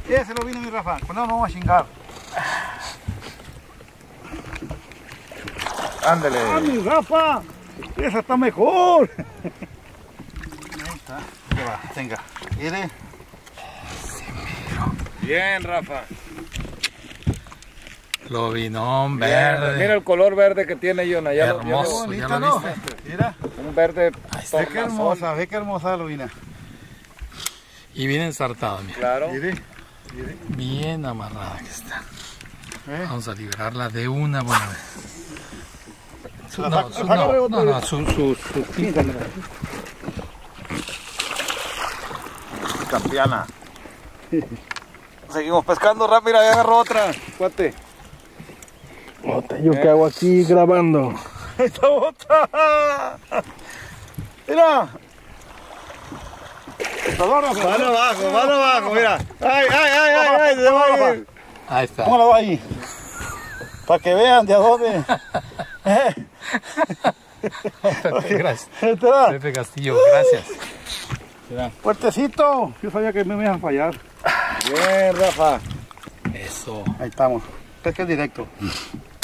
Ese lo vino mi Rafa, con no vamos a chingar. Ándale. ¡Ah, mi Rafa! Esa está mejor. Ahí está. Ya va, tenga. Mire. Bien, Rafa. Lobinón Bien, verde. mira el color verde que tiene Jonah. Ya lo- Hermoso. ya ¿ya Bonita, lo ¿no? viste? Mira. lo- un verde Ahí está. Ve qué tornasol. hermosa, ve qué hermosa lobina. Y bien ensartado, mira. Claro. Mire. Bien amarrada que está. ¿Eh? Vamos a liberarla de una buena vez. Agarre otra Su pinta. Campeana. Seguimos pescando rápido, ya agarró otra. Cuate. ¿Yo qué hago aquí grabando? ¡Esta otra! Mira. Mano abajo, mira. ¡Ay! Se va a ir. Ahí está. Póngalo ahí. Para que vean de a dónde. Pepe, gracias. Entra. Pepe Castillo, gracias. Fuertecito. Yo sabía que me iban a fallar. Bien, Rafa. Eso. Ahí estamos. Pesca directo.